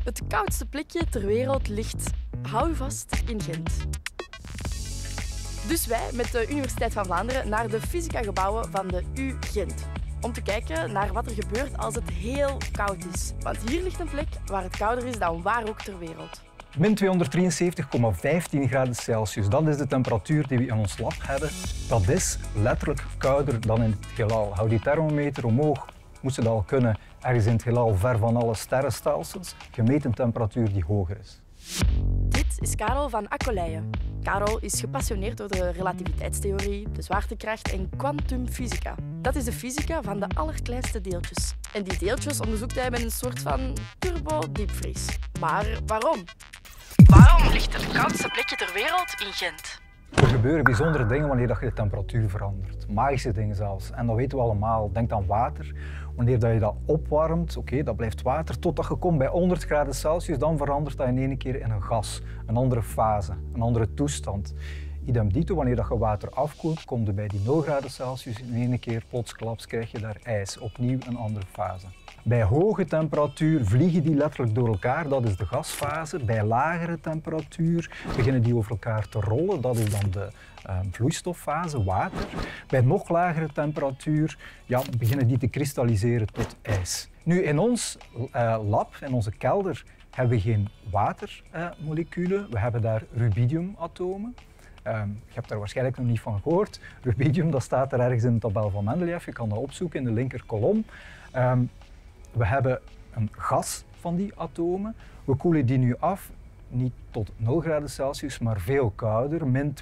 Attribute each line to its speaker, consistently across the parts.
Speaker 1: Het koudste plekje ter wereld ligt, hou je vast, in Gent. Dus wij met de Universiteit van Vlaanderen naar de fysica-gebouwen van de U Gent. Om te kijken naar wat er gebeurt als het heel koud is. Want hier ligt een plek waar het kouder is dan waar ook ter wereld.
Speaker 2: Min 273,15 graden Celsius, dat is de temperatuur die we in ons lab hebben. Dat is letterlijk kouder dan in het heelal. Hou die thermometer omhoog, moest het al kunnen, ergens in het heelal ver van alle sterrenstelsels, gemeten temperatuur die hoger is.
Speaker 1: Dit is Karel van Accoleyen. Karel is gepassioneerd door de relativiteitstheorie, de zwaartekracht en kwantumfysica. Dat is de fysica van de allerkleinste deeltjes. En die deeltjes onderzoekt hij met een soort van turbo-diepvries. Maar waarom? Waarom ligt het koudste plekje ter wereld in Gent?
Speaker 2: Er gebeuren bijzondere dingen wanneer je de temperatuur verandert. Magische dingen zelfs. En dat weten we allemaal. Denk aan water. Wanneer je dat opwarmt, dat blijft water, totdat je komt bij 100 graden Celsius, dan verandert dat in één keer in een gas. Een andere fase, een andere toestand. Idem dito, wanneer je water afkoelt, komt er bij die 0 graden Celsius in één keer plotsklaps krijg je daar ijs. Opnieuw een andere fase. Bij hoge temperatuur vliegen die letterlijk door elkaar, dat is de gasfase. Bij lagere temperatuur beginnen die over elkaar te rollen, dat is dan de vloeistoffase, water. Bij nog lagere temperatuur beginnen die te kristalliseren tot ijs. Nu, in ons lab, in onze kelder, hebben we geen watermoleculen, we hebben daar rubidiumatomen. Je hebt daar waarschijnlijk nog niet van gehoord. Rubidium, dat staat er ergens in de tabel van Mendeleev, je kan dat opzoeken in de linkerkolom. We hebben een gas van die atomen. We koelen die nu af, niet tot 0 graden Celsius, maar veel kouder, min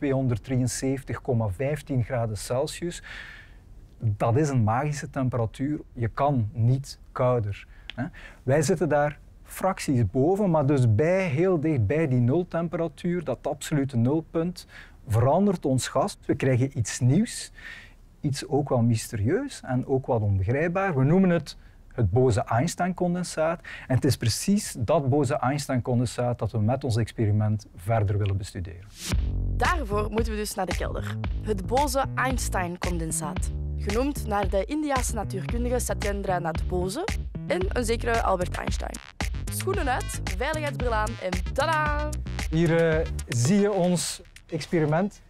Speaker 2: 273,15 graden Celsius. Dat is een magische temperatuur. Je kan niet kouder. Wij zitten daar fracties boven, maar dus heel dicht bij die nultemperatuur, dat absolute nulpunt, verandert ons gas. We krijgen iets nieuws, iets ook wel mysterieus en ook wat onbegrijpbaar. We noemen het Bose-Einstein-condensaat. En het is precies dat Bose-Einstein-condensaat dat we met ons experiment verder willen bestuderen.
Speaker 1: Daarvoor moeten we dus naar de kelder. Het Bose-Einstein-condensaat. Genoemd naar de Indiase natuurkundige Satyendranath Bose en een zekere Albert Einstein. Schoenen uit, veiligheidsbril aan en tada!
Speaker 2: Hier zie je ons experiment.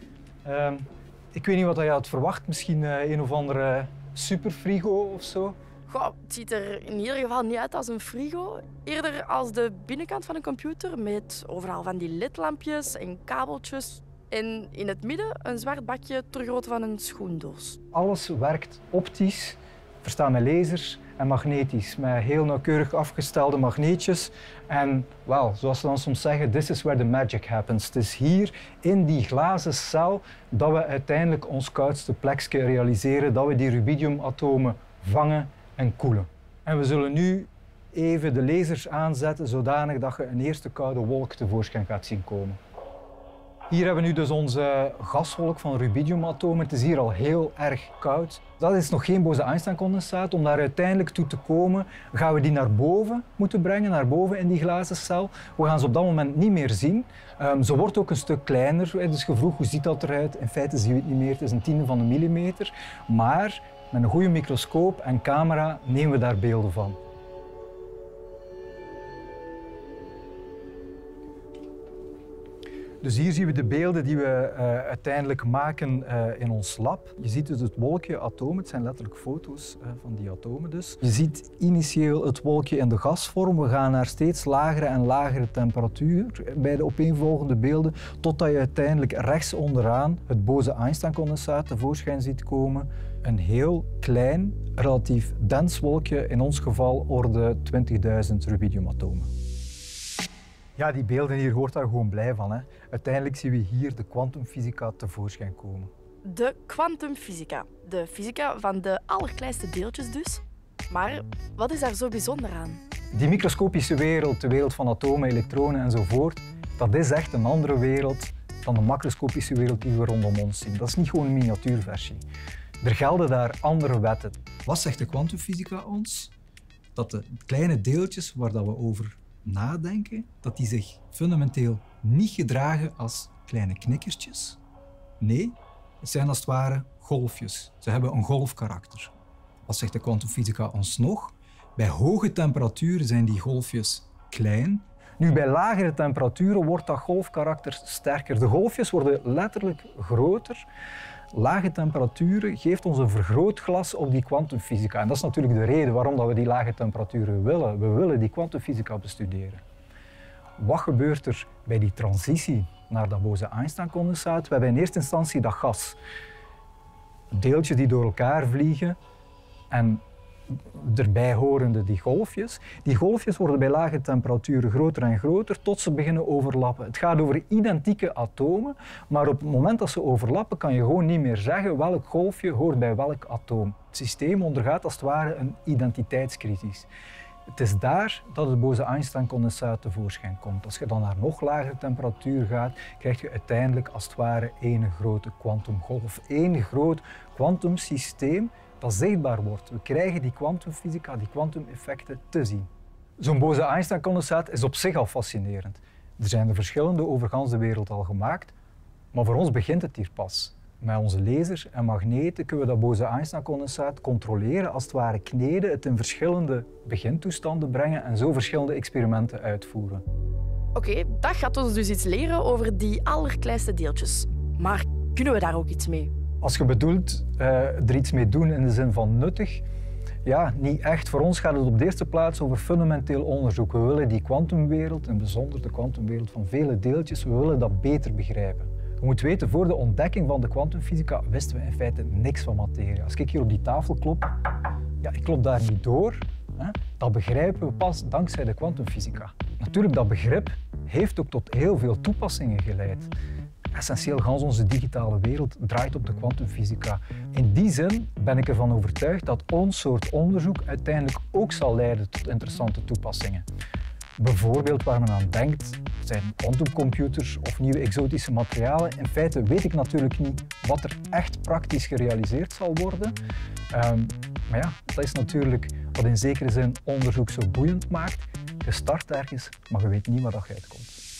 Speaker 2: Ik weet niet wat je had verwacht, misschien een of andere superfrigo of zo.
Speaker 1: Goh, het ziet er in ieder geval niet uit als een frigo. Eerder als de binnenkant van een computer met overal van die ledlampjes en kabeltjes. En in het midden een zwart bakje ter grootte van een schoendoos.
Speaker 2: Alles werkt optisch, verstaan met lasers en magnetisch, met heel nauwkeurig afgestelde magneetjes. En zoals ze dan soms zeggen, this is where the magic happens. Het is hier in die glazen cel dat we uiteindelijk ons koudste plekje realiseren, dat we die rubidiumatomen vangen en koelen. En we zullen nu even de lasers aanzetten zodanig dat je een eerste koude wolk tevoorschijn gaat zien komen. Hier hebben we nu dus onze gaswolk van rubidiumatomen. Het is hier al heel erg koud. Dat is nog geen Bose-Einstein-condensaat. Om daar uiteindelijk toe te komen, gaan we die naar boven moeten brengen, naar boven in die glazen cel. We gaan ze op dat moment niet meer zien. Ze wordt ook een stuk kleiner. Dus je vroeg, hoe ziet dat eruit? In feite zien we het niet meer. Het is een tiende van een millimeter. Maar met een goede microscoop en camera nemen we daar beelden van. Dus hier zien we de beelden die we uiteindelijk maken in ons lab. Je ziet dus het wolkje atomen, het zijn letterlijk foto's van die atomen dus. Je ziet initieel het wolkje in de gasvorm. We gaan naar steeds lagere en lagere temperatuur bij de opeenvolgende beelden, totdat je uiteindelijk rechts onderaan het Bose-Einstein-condensaat tevoorschijn ziet komen. Een heel klein, relatief dens wolkje, in ons geval orde 20.000 rubidiumatomen. Ja, die beelden hier hoort daar gewoon blij van. Hè. Uiteindelijk zien we hier de kwantumfysica tevoorschijn komen.
Speaker 1: De kwantumfysica. De fysica van de allerkleinste deeltjes dus. Maar wat is daar zo bijzonder aan?
Speaker 2: Die microscopische wereld, de wereld van atomen, elektronen enzovoort, dat is echt een andere wereld dan de macroscopische wereld die we rondom ons zien. Dat is niet gewoon een miniatuurversie. Er gelden daar andere wetten. Wat zegt de kwantumfysica ons? Dat de kleine deeltjes waar we over nadenken, dat die zich fundamenteel niet gedragen als kleine knikkertjes. Nee, het zijn als het ware golfjes. Ze hebben een golfkarakter. Wat zegt de kwantumfysica ons nog? Bij hoge temperaturen zijn die golfjes klein. Nu, bij lagere temperaturen wordt dat golfkarakter sterker. De golfjes worden letterlijk groter. Lage temperaturen geeft ons een vergrootglas op die kwantumfysica. En dat is natuurlijk de reden waarom we die lage temperaturen willen. We willen die kwantumfysica bestuderen. Wat gebeurt er bij die transitie naar dat Bose-Einstein-condensaat? We hebben in eerste instantie dat gas. Deeltjes die door elkaar vliegen en erbij horende die golfjes. Die golfjes worden bij lage temperaturen groter en groter tot ze beginnen overlappen. Het gaat over identieke atomen, maar op het moment dat ze overlappen kan je gewoon niet meer zeggen welk golfje hoort bij welk atoom. Het systeem ondergaat als het ware een identiteitscrisis. Het is daar dat het Bose-Einstein-condensaat tevoorschijn komt. Als je dan naar nog lagere temperatuur gaat, krijg je uiteindelijk als het ware één grote kwantumgolf. Één groot kwantumsysteem dat zichtbaar wordt. We krijgen die kwantumfysica, die kwantumeffecten te zien. Zo'n Bose-Einstein-condensaat is op zich al fascinerend. Er zijn er verschillende over gans de wereld al gemaakt, maar voor ons begint het hier pas. Met onze lasers en magneten kunnen we dat Bose-Einstein-condensaat controleren, als het ware kneden, het in verschillende begintoestanden brengen en zo verschillende experimenten uitvoeren.
Speaker 1: Oké, dat gaat ons dus iets leren over die allerkleinste deeltjes. Maar kunnen we daar ook iets mee?
Speaker 2: Als je bedoelt er iets mee doen in de zin van nuttig, ja, niet echt. Voor ons gaat het op de eerste plaats over fundamenteel onderzoek. We willen die kwantumwereld, in bijzonder de kwantumwereld van vele deeltjes, we willen dat beter begrijpen. Je moet weten, voor de ontdekking van de kwantumfysica wisten we in feite niks van materie. Als ik hier op die tafel klop, ja, ik klop daar niet door. Hè? Dat begrijpen we pas dankzij de kwantumfysica. Natuurlijk, dat begrip heeft ook tot heel veel toepassingen geleid. Essentieel, gans onze digitale wereld draait op de kwantumfysica. In die zin ben ik ervan overtuigd dat ons soort onderzoek uiteindelijk ook zal leiden tot interessante toepassingen. Bijvoorbeeld waar men aan denkt zijn quantumcomputers of nieuwe exotische materialen. In feite weet ik natuurlijk niet wat er echt praktisch gerealiseerd zal worden. Maar ja, dat is natuurlijk wat in zekere zin onderzoek zo boeiend maakt. Je start ergens, maar je weet niet waar dat uitkomt.